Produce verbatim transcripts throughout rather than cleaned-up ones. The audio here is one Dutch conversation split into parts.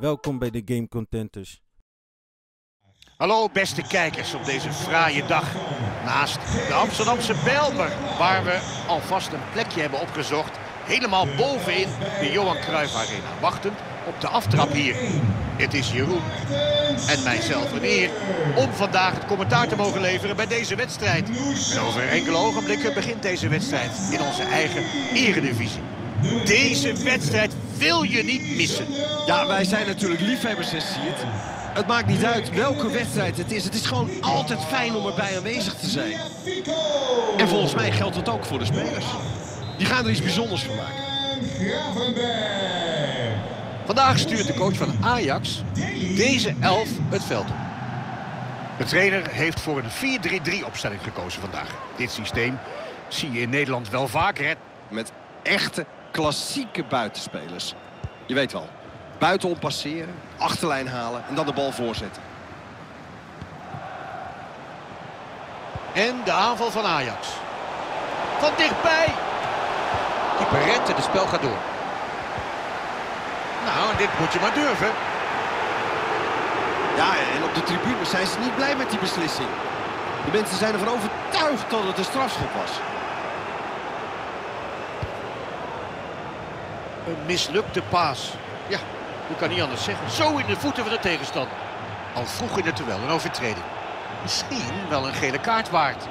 Welkom bij de Game Contenters. Hallo beste kijkers op deze fraaie dag naast de Amsterdamse Bijlmer, waar we alvast een plekje hebben opgezocht, helemaal bovenin de Johan Cruijff Arena, wachtend op de aftrap hier. Het is Jeroen en mijzelf een eer om vandaag het commentaar te mogen leveren bij deze wedstrijd. En over enkele ogenblikken begint deze wedstrijd in onze eigen eredivisie. Deze wedstrijd wil je niet missen. Ja, wij zijn natuurlijk liefhebbers, hè, zie je het. Het maakt niet uit welke wedstrijd het is. Het is gewoon altijd fijn om erbij aanwezig te zijn. En volgens mij geldt het ook voor de spelers. Die gaan er iets bijzonders van maken. Vandaag stuurt de coach van Ajax deze elf het veld op. De trainer heeft voor een vier drie drie opstelling gekozen vandaag. Dit systeem zie je in Nederland wel vaker, hè? Met echte klassieke buitenspelers. Je weet wel. Buitenom passeren, achterlijn halen en dan de bal voorzetten. En de aanval van Ajax. Van dichtbij. Keeper rent en het spel gaat door. Nou, en dit moet je maar durven. Ja, en op de tribune zijn ze niet blij met die beslissing. De mensen zijn ervan overtuigd dat het een strafschop was. Een mislukte paas. Ja, je kan niet anders zeggen. Zo in de voeten van de tegenstander. Al vroeg in het duel een overtreding. Misschien wel een gele kaart waard.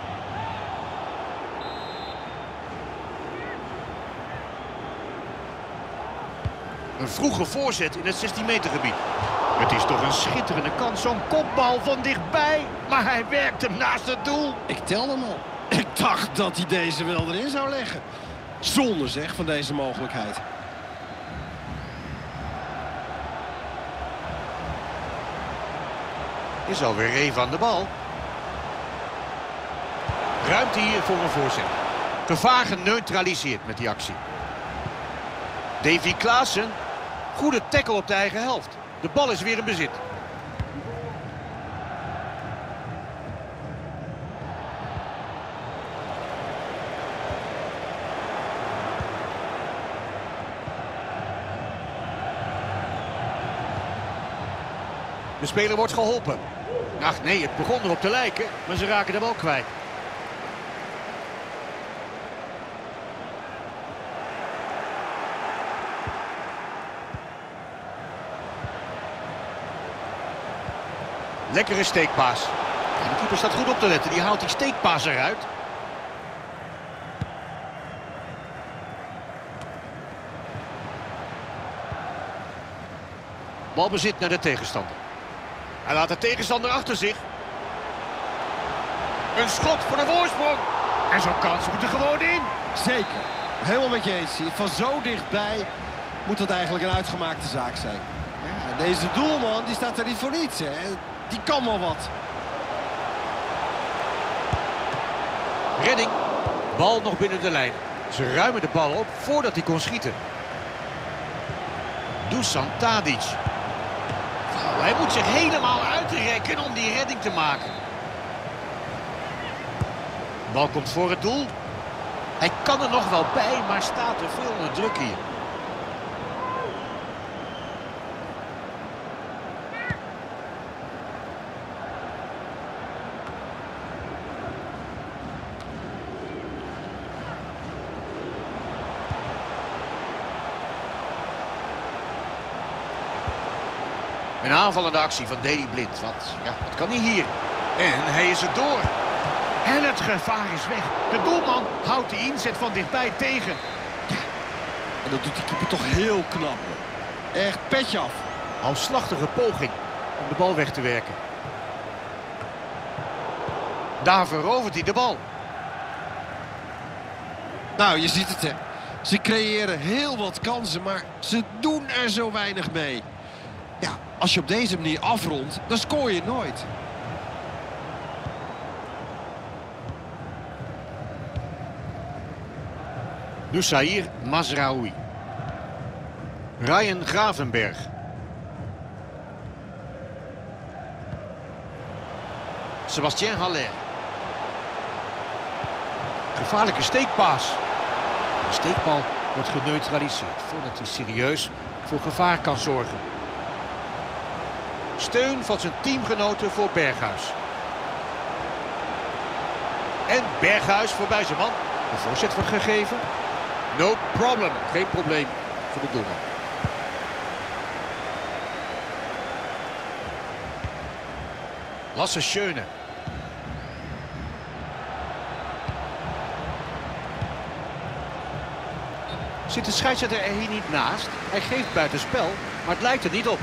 Een vroege voorzet in het zestien meter gebied. Het is toch een schitterende kans. Zo'n kopbal van dichtbij. Maar hij werkt hem naast het doel. Ik telde hem al. Ik dacht dat hij deze wel erin zou leggen. Zonde zeg van deze mogelijkheid. Is alweer even aan de bal. Ruimte hier voor een voorzet. Gevaar geneutraliseerd met die actie. Davy Klaassen. Goede tackle op de eigen helft. De bal is weer in bezit. De speler wordt geholpen. Ach nee, het begon erop te lijken, maar ze raken de bal kwijt. Lekkere steekpaas. En de keeper staat goed op te letten, die haalt die steekpaas eruit. Balbezit naar de tegenstander. Hij laat de tegenstander achter zich. Een schot voor de voorsprong. En zo'n kans moet er gewoon in. Zeker. Helemaal met je eens. Van zo dichtbij moet dat eigenlijk een uitgemaakte zaak zijn. Ja, deze doelman die staat er niet voor niets. Hè. Die kan wel wat. Redding. Bal nog binnen de lijn. Ze ruimen de bal op voordat hij kon schieten. Dusan Tadic. Hij moet zich helemaal uitrekken om die redding te maken. De bal komt voor het doel. Hij kan er nog wel bij, maar staat er veel onder druk hier. Een aanvallende actie van Daley Blind. Wat, ja, wat kan hij hier? En hij is er door. En het gevaar is weg. De doelman houdt de inzet van dichtbij tegen. Ja. En dat doet die keeper toch heel knap. Echt petje af. Halfslachtige poging om de bal weg te werken. Daar verovert hij de bal. Nou, je ziet het hè. Ze creëren heel wat kansen, maar ze doen er zo weinig mee. Ja, als je op deze manier afrondt, dan scoor je nooit. Nusair Mazraoui. Ryan Gravenberg. Sébastien Haller. Gevaarlijke steekpaas. De steekbal wordt geneutraliseerd voordat hij serieus voor gevaar kan zorgen. Steun van zijn teamgenoten voor Berghuis. En Berghuis voorbij zijn man. De voorzet wordt gegeven. No problem. Geen probleem voor de doelman. Lasse Schöne. Zit de scheidsrechter er hier niet naast? Hij geeft buitenspel, maar het lijkt er niet op.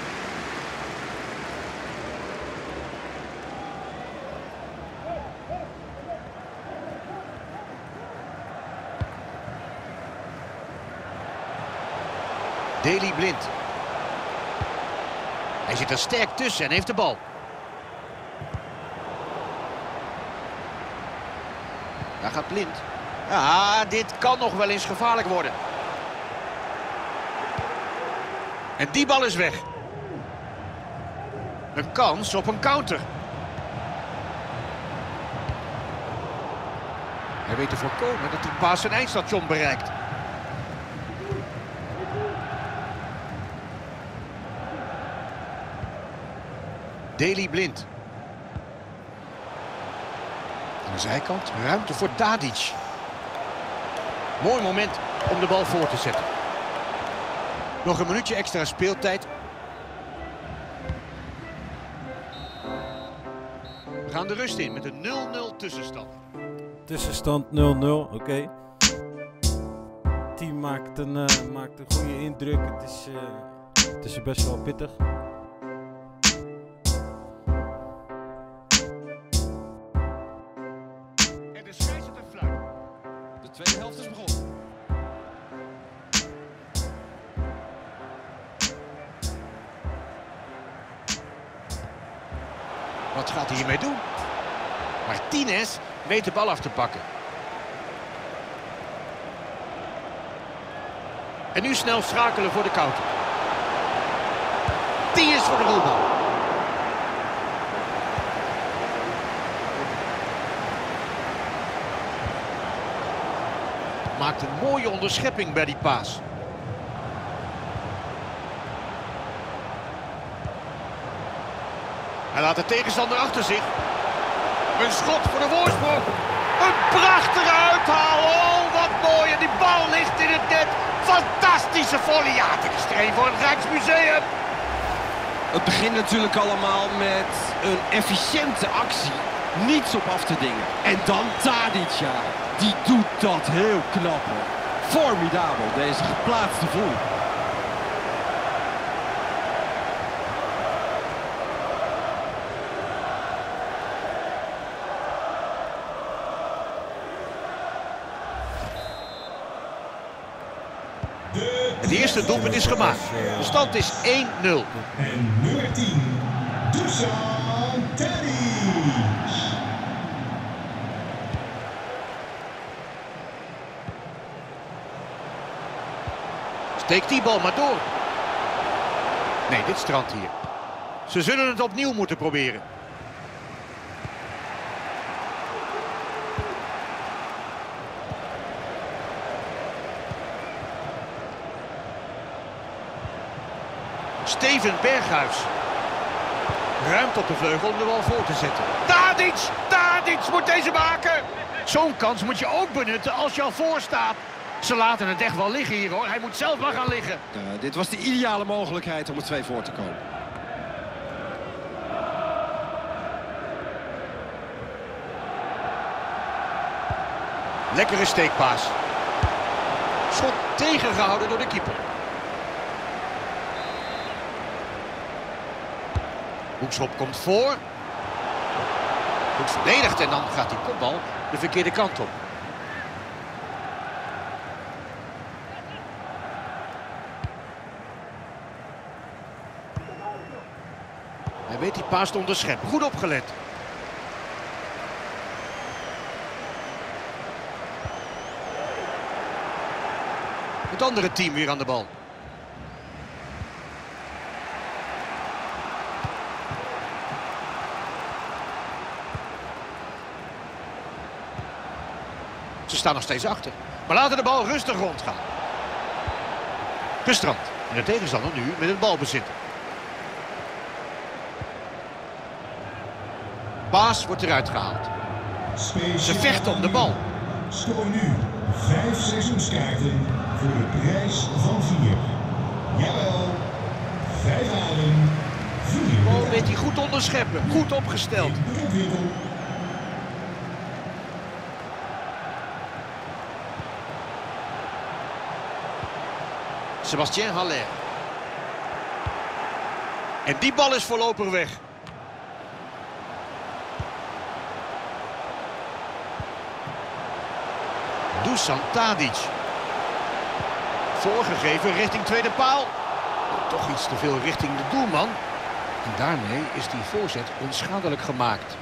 Daley Blind. Hij zit er sterk tussen en heeft de bal. Daar gaat Blind. Ja, dit kan nog wel eens gevaarlijk worden. En die bal is weg. Een kans op een counter. Hij weet te voorkomen dat die paas zijn eindstation bereikt. Daley Blind. Aan de zijkant ruimte voor Tadic. Mooi moment om de bal voor te zetten. Nog een minuutje extra speeltijd. We gaan de rust in met een nul nul tussenstand. Tussenstand nul nul, oké. Okay. Het team maakt een, uh, maakt een goede indruk. Het is, uh, het is best wel pittig. En de scheidsrechter fluit. De tweede helft is begonnen. Wat gaat hij hiermee doen? Martinez weet de bal af te pakken. En nu snel schakelen voor de counter. Die is voor de doelman. Maakt een mooie onderschepping bij die paas. Hij laat de tegenstander achter zich. Een schot voor de voorsprong. Een prachtige uithaal. Oh, wat mooi. En die bal ligt in het net. Fantastische volley. Ja, dit is er een voor het Rijksmuseum. Het begint natuurlijk allemaal met een efficiënte actie. Niets op af te dingen. En dan Tadic, ja. Die doet dat heel knap. Formidabel, deze geplaatste volley. Het eerste doelpunt is gemaakt. De stand is één nul. En nummer tien, Dusan Tadic. Steekt die bal maar door. Nee, dit strandt hier. Ze zullen het opnieuw moeten proberen. Steven Berghuis. Ruimte op de vleugel om de bal voor te zetten. Tadic! Tadic moet deze maken! Zo'n kans moet je ook benutten als je al voor staat. Ze laten het echt wel liggen hier hoor. Hij moet zelf maar gaan liggen. Uh, dit was de ideale mogelijkheid om er twee voor te komen. Lekkere steekpaas. Schot tegengehouden door de keeper. Hoekschop komt voor. Goed verdedigd en dan gaat die kopbal de verkeerde kant op. Hij weet die paas te onderscheppen. Goed opgelet. Het andere team weer aan de bal. Ze staan nog steeds achter. Maar laten de bal rustig rondgaan. Gestrand. En de tegenstander nu met het balbezit. paas wordt eruit gehaald. Ze vechten om de bal. Scoor nu vijf seizoenskaarten voor de prijs van vier. Jawel, vijf halen, vier. Oh, weet hij goed onderscheppen. Goed opgesteld. Broekwinkel. Sébastien Haller. En die bal is voorlopig weg. Dusan Tadic. Voorgegeven richting tweede paal. Toch iets te veel richting de doelman. En daarmee is die voorzet onschadelijk gemaakt.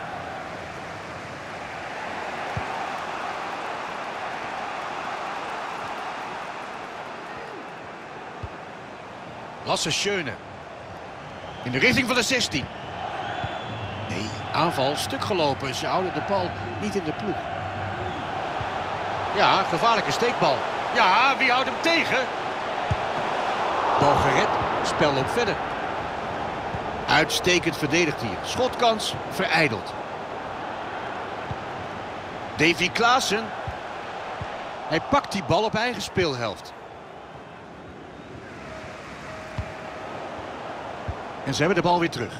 Lasse Schöne. In de richting van de zestien. Nee, aanval stuk gelopen. Ze houden de bal niet in de ploeg. Ja, gevaarlijke steekbal. Ja, wie houdt hem tegen? Bal gered, spel loopt verder. Uitstekend verdedigd hier. Schotkans verijdeld. Davy Klaassen. Hij pakt die bal op eigen speelhelft. En ze hebben de bal weer terug.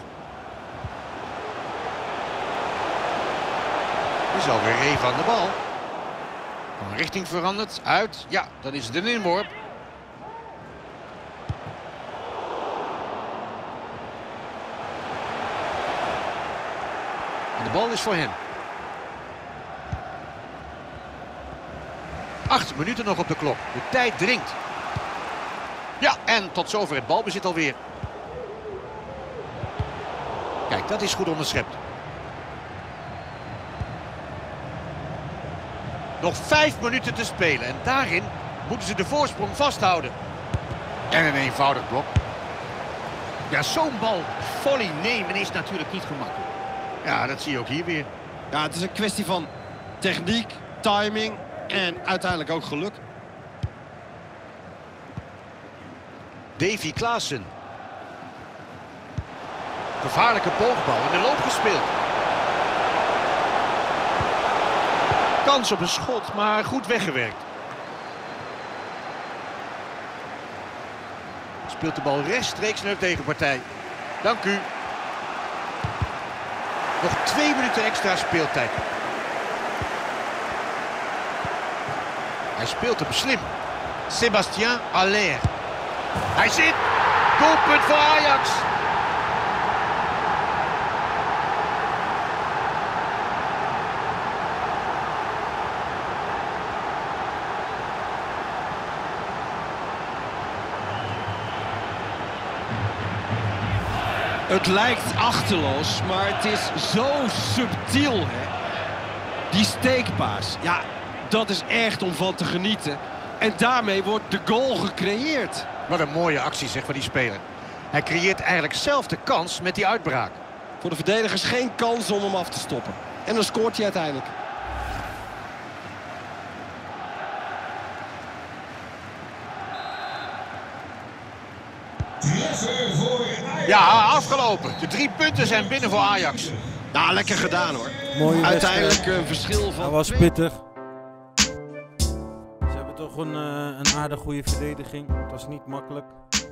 Is alweer even aan de bal. Van richting veranderd. Uit. Ja, dan is het een inworp. En de bal is voor hen. Acht minuten nog op de klok. De tijd dringt. Ja, en tot zover het balbezit alweer. Kijk, dat is goed onderschept. Nog vijf minuten te spelen en daarin moeten ze de voorsprong vasthouden. En een eenvoudig blok. Ja, zo'n bal volley nemen is natuurlijk niet gemakkelijk. Ja, dat zie je ook hier weer. Ja, het is een kwestie van techniek, timing en uiteindelijk ook geluk. Davy Klaassen. Gevaarlijke boogbal in de loop gespeeld. Kans op een schot, maar goed weggewerkt. Speelt de bal rechtstreeks naar de tegenpartij. Dank u. Nog twee minuten extra speeltijd. Hij speelt hem slim. Sébastien Haller. Hij zit. Doelpunt voor Ajax. Het lijkt achterloos, maar het is zo subtiel, hè? Die steekpaas, ja, dat is echt om van te genieten. En daarmee wordt de goal gecreëerd. Wat een mooie actie zeg van die speler. Hij creëert eigenlijk zelf de kans met die uitbraak. Voor de verdedigers geen kans om hem af te stoppen. En dan scoort hij uiteindelijk. Treffer voor Ajax. Ja, afgelopen. De drie punten zijn binnen voor Ajax. Nou, lekker gedaan hoor. Mooie Uiteindelijk wedstrijd. een verschil van... Dat was twee- pittig. Ze hebben toch een, uh, een aardig goede verdediging. Het was niet makkelijk.